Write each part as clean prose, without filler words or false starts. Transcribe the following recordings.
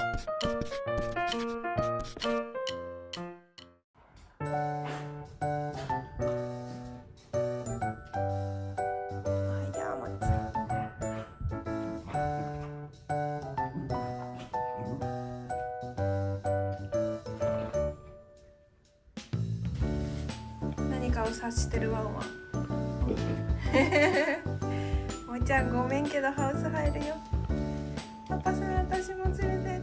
何かを察してるワンワン。もーちゃんごめんけどハウス入るよ。パパそれ私も連れてって。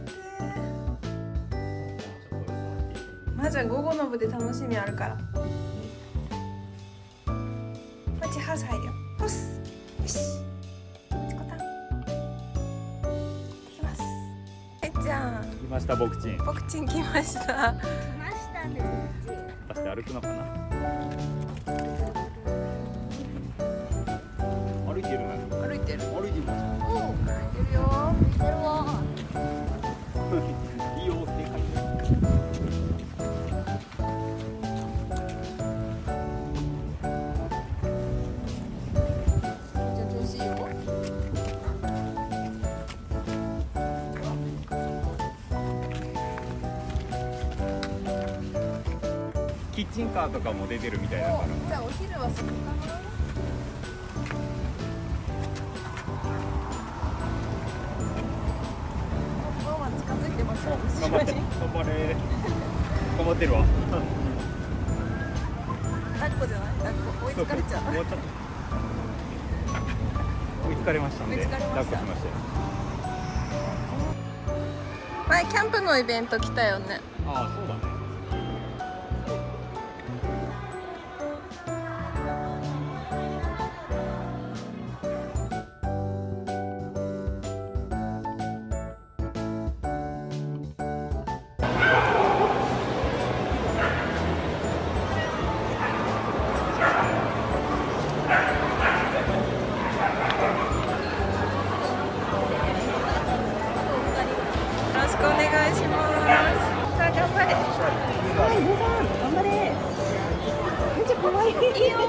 まーちゃん午後の部で楽しみあるから。まーちゃんハウス入るよ。ポス。よし。チコタン。できます。えっちゃん。 来ましたボクチン。 ボクチン来ました。 来ましたね。 果たして歩くのかな。歩いてるね。 歩いてる。 歩いてます。 歩いてるよ。 歩いてるわ。 いいよって書いてじゃあ調子いいよ。 キッチンカーとかも出てるみたいだから。 じゃあお昼はそこかな。ワンワン近づいてますよ。 頑張って。頑張れ。頑張ってるわ。 抱っこじゃない？抱っこ追いつかれちゃう。 終わっちゃった。追いつかれましたんで。 追いつかれました抱っこしましたよ。 前キャンプのイベント来たよね。 ああ、そうだね。 よろしくお願いします。さあ頑張れ。 はい、皆さん、頑張れ。めっちゃ可愛い。いいよ。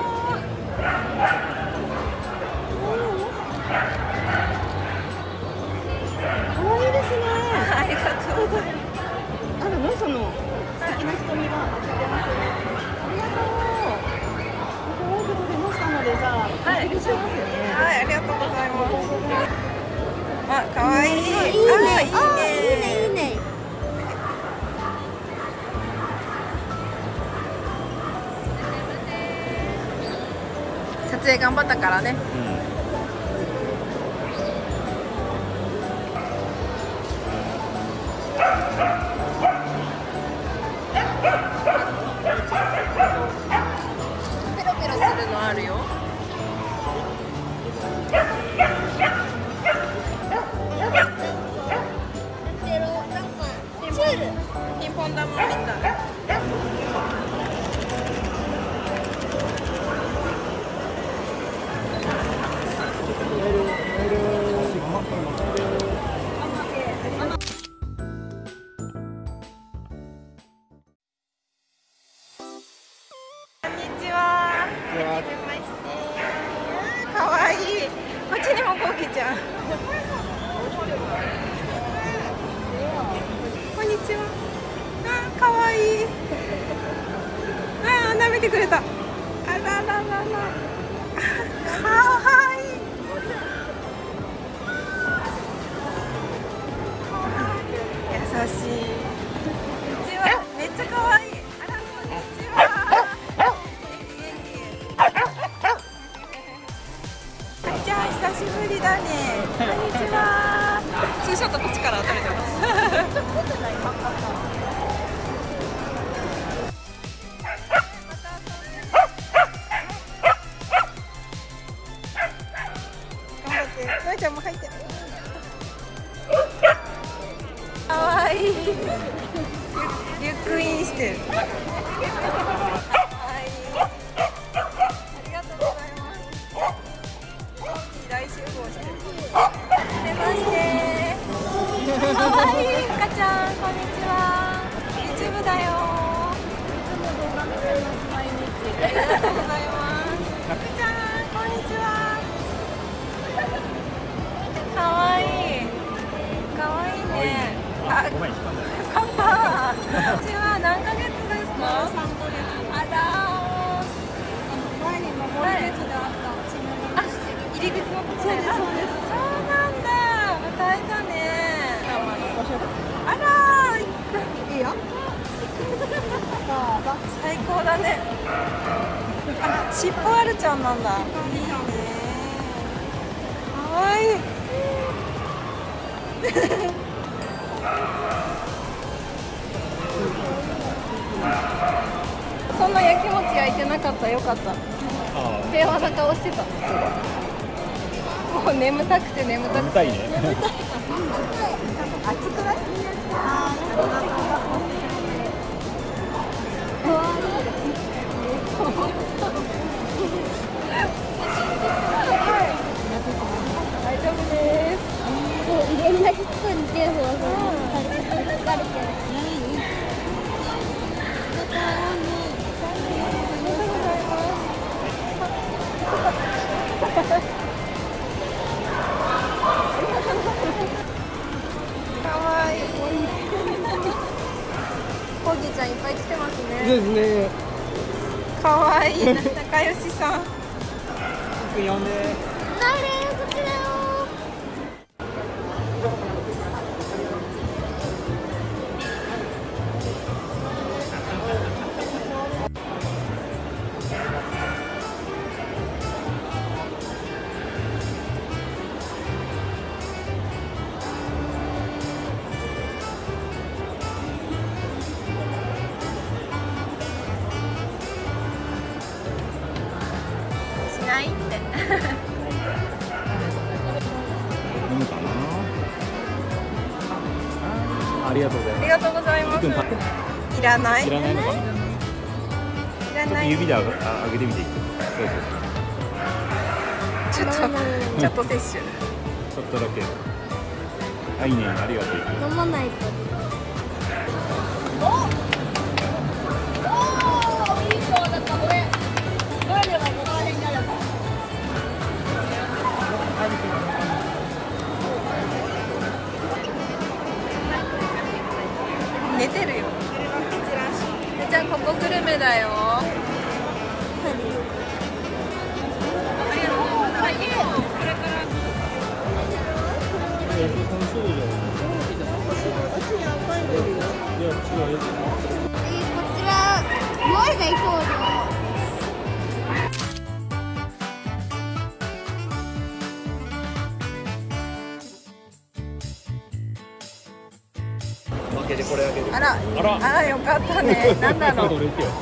可愛いですね。 ありがとうございます。 あるの、その素敵な瞳が映ってますね。ありがとう。可愛いこと出ましたので、じゃあ、お送りしますね。 はい、ありがとうございます。あ、可愛い。 いいね。 あ、いいね。 いいね。 撮影頑張ったからね。ペロペロするのあるよ。ピンポン玉みたい。こんにちは。はじめまして。かわいい。こっちにもコウキちゃん。こんにちは。あ、かわいい。あ、舐めてくれた。あらららら。かわいい。優しい。こんにちは。めっちゃかわいい。あら、こんにちは。じゃあ久しぶりだね。こんにちは。ツーショットこっちから撮れてます。頑張って。のえちゃんも入ってる。かわいい。リュックインしてる。かわいい。ありがとうございます。大集合してる。はじめまして。かわいい。ふかちゃん、こんにちは。YouTube だよ。いつも動画見てます、毎日。ありがとうございます。ふかちゃん、こんにちは。かわいい。かわいいね。 あ、ごめん、引っ込んだ。 パパ、うちは何ヶ月ですか？ 3ヶ月。 あら前に登る列であったちなみに。 ー、入り口のとこそうです、そうで。 です。 そうなんだ。大だね。あらー、 いいよ。どうぞ。 最高だね。あ、尻尾あるちゃんなんだ。いいね。かわいい。そんなやきもち焼いてなかった。よかった。 あ平和な顔してた。もう眠たくて眠たあ、 くて。 見たいね。 暑くない？ありがとうございます。 大丈夫です。 いろんな人に手をかかるけど。 かわいい。コーギーちゃんいっぱい来てますね。 ですね。 かわいい。仲良しさん。 呼んで。 こちらよ。 しないって。 飲むかな。ありがとうございます。 ありがとうございます。いらない。 いらないのかな。 いらない。 指で上げてみていい？そうそう。 ちょっと摂取。 ちょっとだけ。あ、いいね。ありがとう。 飲まないと。 寝てるよ。じゃあここグルメだよ。 こちら、モイが行こうよ。 負けてこれあげる。 あら、 あらあら、よかったね。なんだろう。 どれ行くよ。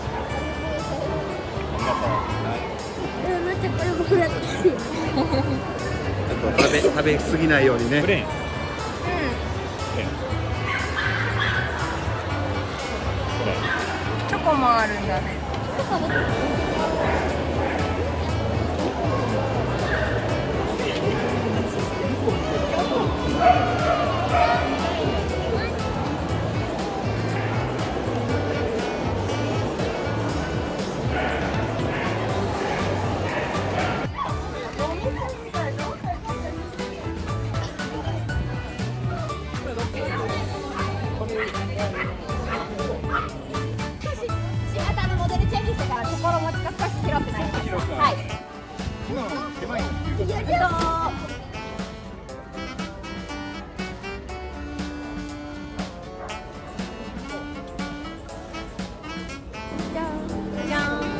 でもめっちゃこれもらってる。 ちょっと食べ過ぎないようにね。 プレーン。 チョコもあるんだね。 あとモデルチェンジしてから心持ちが少し広くなります。はい。 狭い。 じゃーん。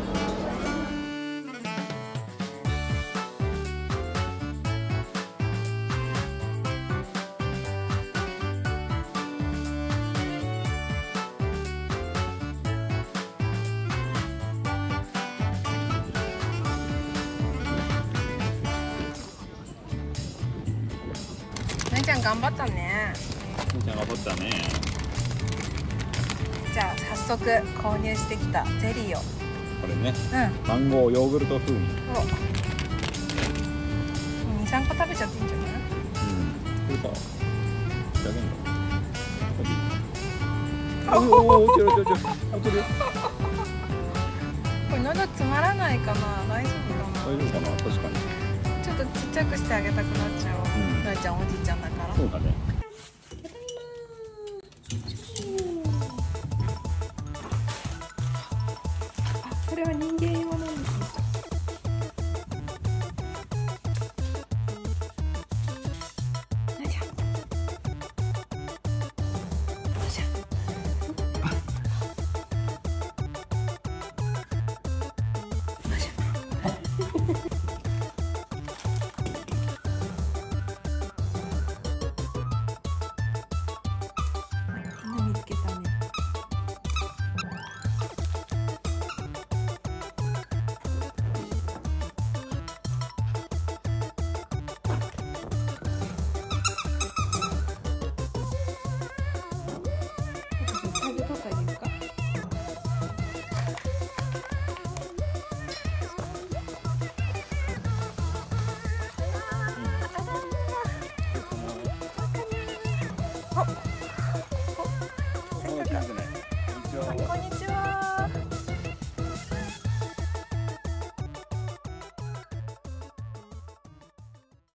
姉ちゃん頑張ったね。 姉ちゃん頑張ったね。 じゃあ早速購入してきたゼリーを。 これね。 うん。 マンゴーヨーグルト風味。 2、3個食べちゃっていいんじゃない？ これか。いただけんの。おお、落ちる落ちる落ちる。 これ喉詰まらないかな。大丈夫かな。 大丈夫かな。確かに。 ちょっとちっちゃくしてあげたくなっちゃう。 うん大ちゃんおじいちゃんだから。 そうだね。 ただいまれは人間用なんですね。よいしょ。よいしょ。みんな見つけたね。タグ取ってあげるか。こんにちは。